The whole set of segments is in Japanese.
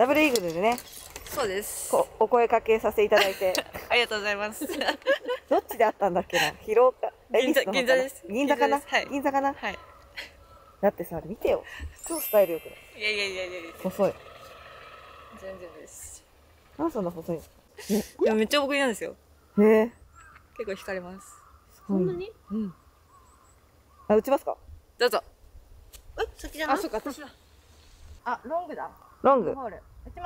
ダブルイーグルでね、 そうです。 お声かけさせていただいて。 ありがとうございます。 どっちであったんだっけな、広岡、 銀座です。 銀座かな、 はい、 銀座かな。 はい。 だってさ、見てよ。超スタイルよくない？ いやいやいやいやいや。 細い。 全然です。 なんでそんな細いんですか？ いや、めっちゃ僕なんですよ。 へえ。 結構惹かれます。 そんなに？うん。あ、打ちますか？ どうぞ。 先じゃない？ あ、そっか、私だ。 あ、ロングだ。 ロング。 ホール。打ちます。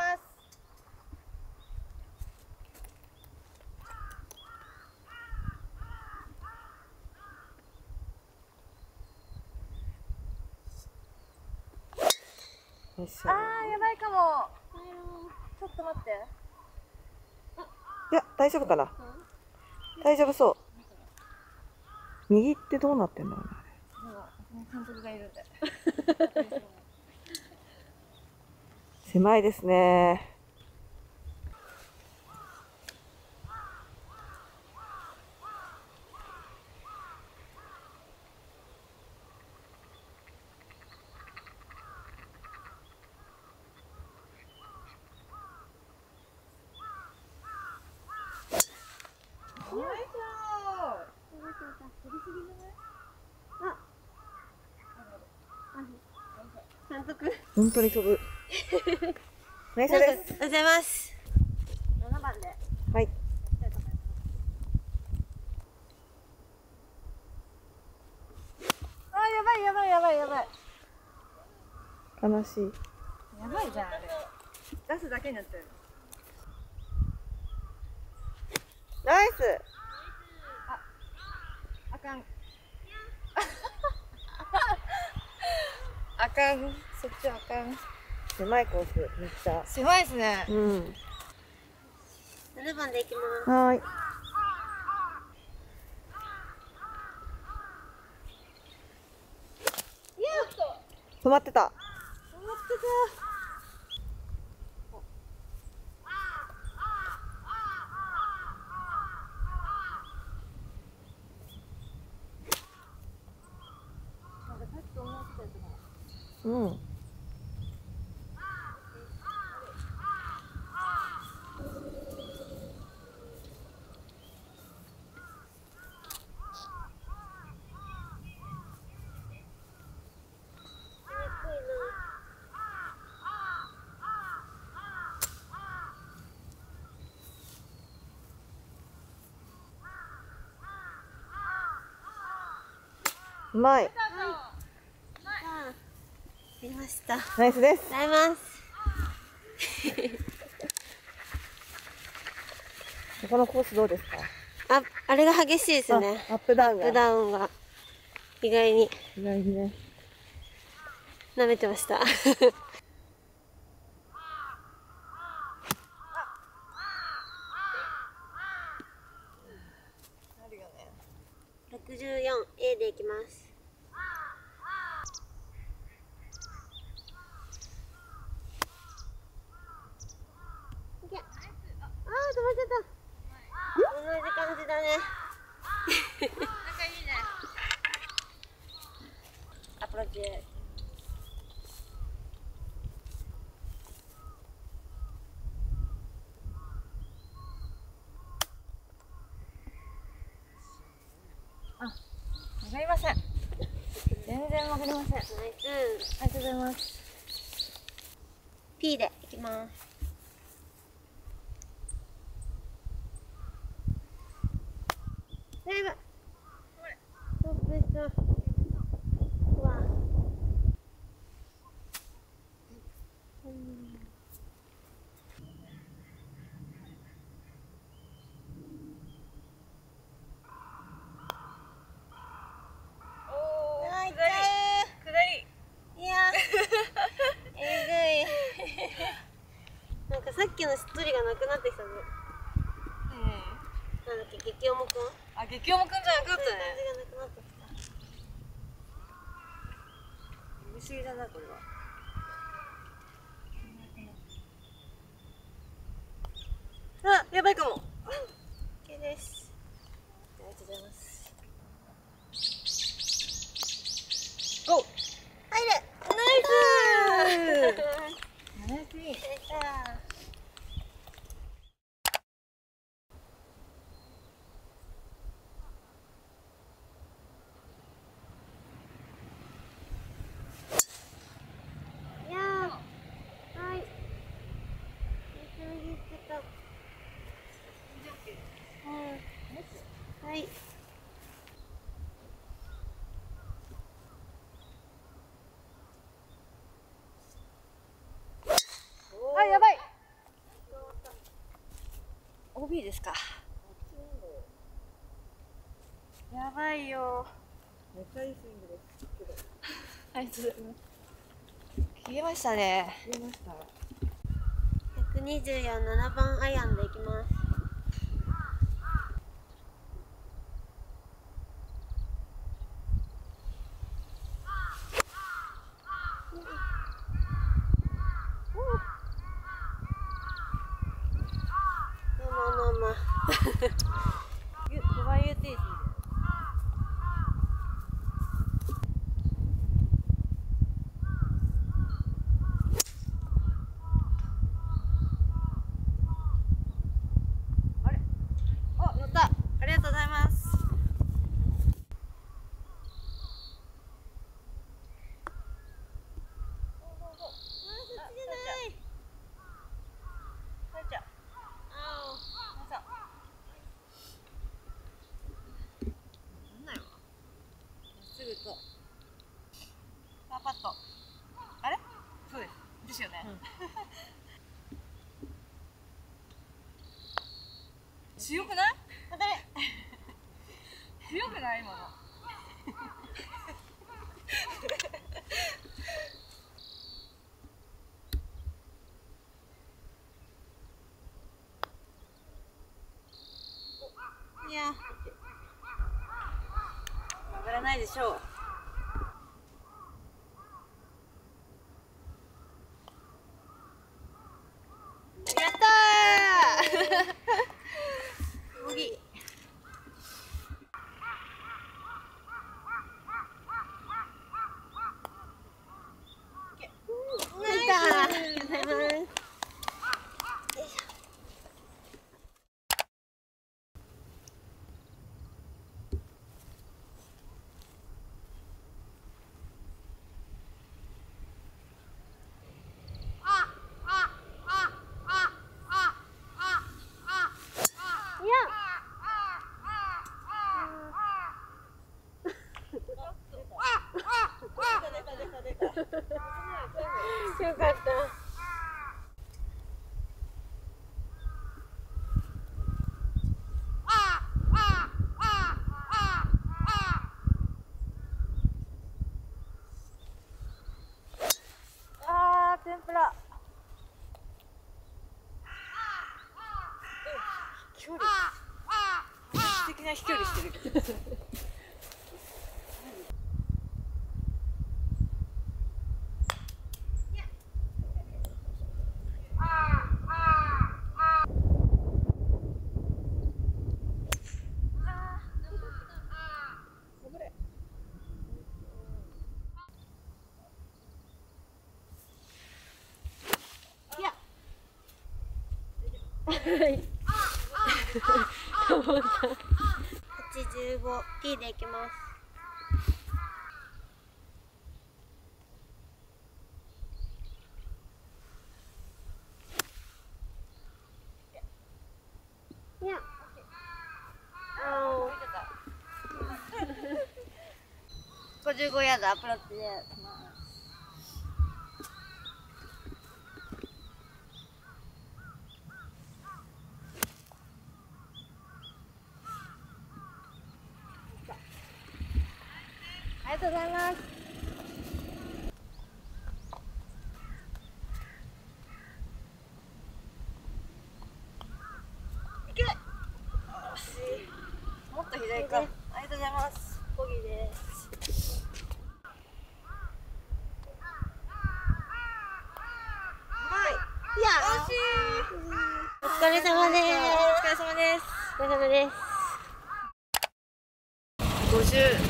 よいしょ。 やばいかも。ちょっと待って。 いや、大丈夫かな。大丈夫そう。右ってどうなってんだろうね。 監督がいるんで。 狭いですね。 監督。 本当に飛ぶ。ナイスです。 ありがとうございます。7番で。 はい。 やばいやばいやばいやばい。 悲しい。 やばいじゃんあれ。出すだけになっちゃう。 ナイス。 あかん。あかん。そっちあかん。 狭いコース、めっちゃ。 狭いですね。 うん。 7番で行きます。 はーい。止まってた。うん。うまい。 見ました。 ナイスです。 ございます。 このコースどうですか？ あれが激しいですね。 アップダウンが。 アップダウンが意外に意外にね。 舐めてました。64A でいきます。いけ。止まっちゃった。同じ感じだね。仲いいね。アプローチ。 わかりません。全然わかりません。 ナイス。 ありがとうございます。 P でいきます。だいぶ。トップした。うわ。なんかさっきのしっとりがなくなってきたね。なんだっけ、激重くん？ あ、激重くんじゃなかったね。 そういう感じがなくなってきた。 見過ぎだな、これは。あ、やばいかも。 OK です。 ありがとうございます。お、 入る。 ナイス。ナイス。 やったー。 ですか。やばいよ。 めっちゃいいスイングですけど。 ありがとうございます。消えましたね。 消えました。 124、7番アイアンでいきます。まあ。 5番 UT ですね。あれ？お、乗った。ありがとうございます。パーパット。あれ？そうです。ですよね。強くない？強くない今の。いや。曲がらないでしょう。やったーボギー。 よかった。 天ぷら。距離。素敵な飛距離してるけど。 85 T でいきます。いや。 55ヤードアプローチで来ます。ありがとうございます。いけない。もっと左か。ありがとうございます。ボギーです。 いや惜しい。 お疲れ様です。 お疲れ様です。 お疲れ様です。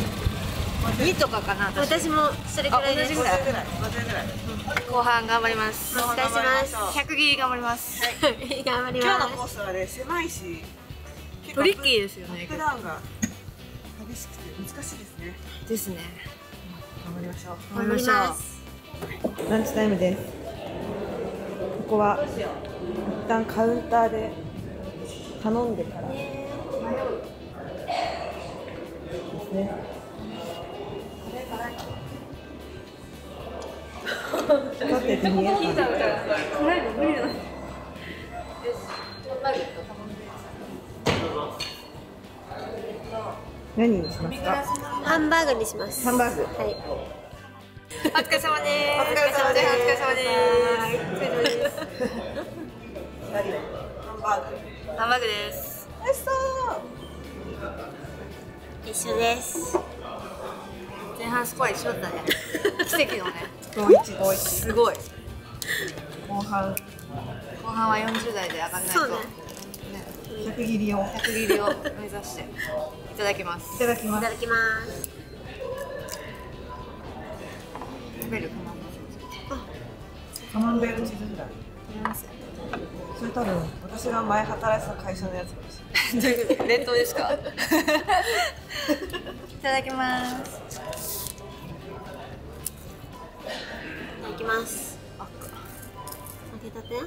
52とかかな。 私もそれくらいです。 同じぐらい。後半頑張ります。 お願いします。 100切り頑張ります。 頑張り今日のまコースはね、狭いしトリッキーですよね。 アップダウンが激しくて難しいですね。 ですね。 頑張りましょう。 す。頑張ります。 ランチタイムです。ここは一旦カウンターで頼んでからですね。だってて見えない。 何にしますか？ ハンバーグにします。 ハンバーグ。 はい。 お疲れ様です。 お疲れ様です。 お疲れ様です。 お疲れ様です。ハンバーグ。 ハンバーグです。 美味しそう。 一緒です。 前半スコア一緒だったね。奇跡のね。 5-1。 すごい。 後半後半は40代で上がらないと。 そうね。 100切りを 100切りを目指していただきます。 いただきます。 いただきます。 食べるカマンベールチーズフライ。 食べます。 それ多分私が前働いてた会社のやつかもしれない。 冷凍ですか？いただきます。 いただきます。 あ、 開けたて。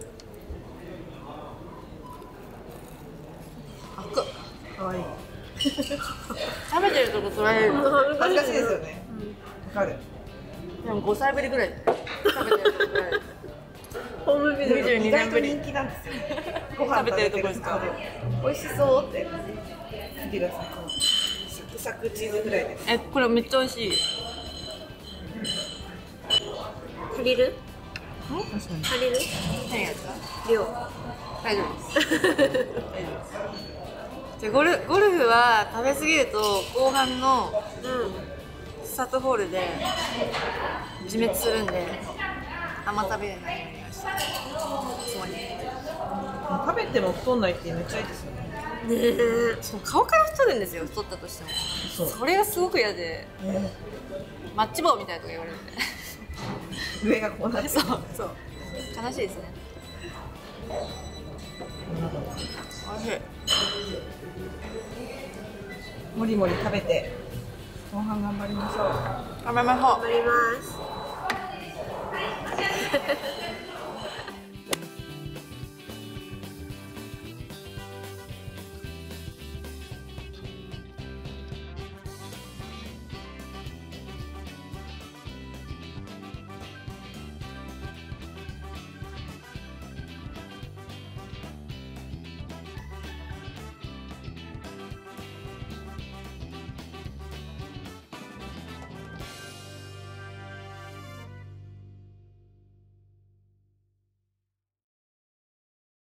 かわいい。 食べてるとこ取られる。 恥ずかしいですよね。わかる。 でも5歳ぶりぐらい食べてるとこ取られる。 ホームビデオ。 22 意外と年ぶり人気なんですよ。ご飯食べてるとこですか？ 美味しそうって見てください。このサクサクチーズフライです。 え、これめっちゃ美味しい。 足りる？ 確かに。 足りる？ 何がですか？ 量。 大丈夫です。大丈夫です。じゃあゴルフは食べ過ぎると後半のスタートホールで自滅するんであんま食べれないようにしてつもり。 食べても太んないってめっちゃいいですよね。 ねえ。 そう顔から太るんですよ、太ったとしても。それがすごく嫌で、マッチ棒みたいなとか言われるんで。 上がこうなってる。 そうそう悲しいですね。おいしい。 もりもり食べて後半頑張りましょう。 頑張りましょう。 頑張ります。